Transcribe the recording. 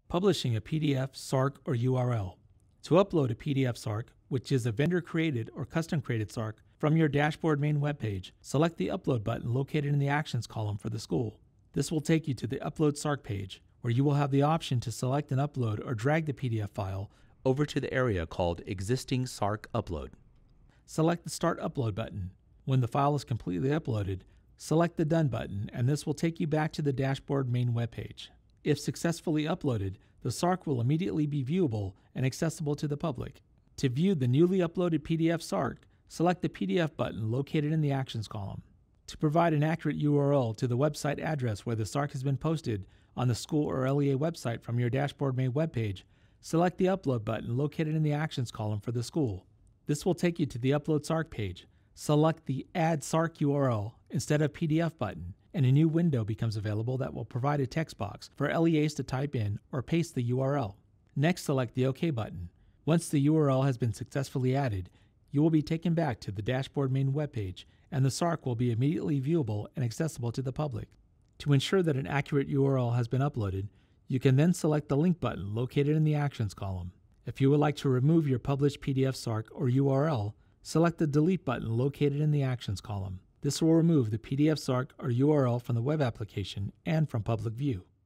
Publishing a PDF, SARC, or URL. To upload a PDF SARC, which is a vendor-created or custom-created SARC, from your dashboard main webpage, select the Upload button located in the Actions column for the school. This will take you to the Upload SARC page, where you will have the option to select and upload or drag the PDF file over to the area called Existing SARC Upload. Select the Start Upload button. When the file is completely uploaded, select the Done button, and this will take you back to the dashboard main webpage. If successfully uploaded, the SARC will immediately be viewable and accessible to the public. To view the newly uploaded PDF SARC, select the PDF button located in the Actions column. To provide an accurate URL to the website address where the SARC has been posted on the school or LEA website from your dashboard main webpage, select the Upload button located in the Actions column for the school. This will take you to the Upload SARC page. Select the Add SARC URL instead of PDF button, and a new window becomes available that will provide a text box for LEAs to type in or paste the URL. Next, select the OK button. Once the URL has been successfully added, you will be taken back to the dashboard main webpage, and the SARC will be immediately viewable and accessible to the public. To ensure that an accurate URL has been uploaded, you can then select the Link button located in the Actions column. If you would like to remove your published PDF SARC or URL, select the Delete button located in the Actions column. This will remove the PDF SARC or URL from the web application and from public view.